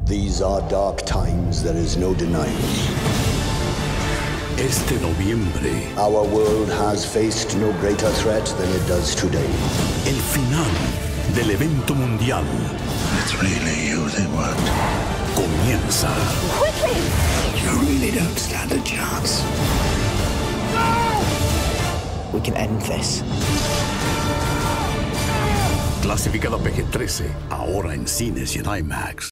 These are dark times, there is no denying. Este noviembre, Our world has faced no greater threat than it does today. el final del evento mundial It's really you they want. comienza. Quickly! You really don't stand a chance. We can end this. Clasificada PG-13, ahora en cines y en IMAX.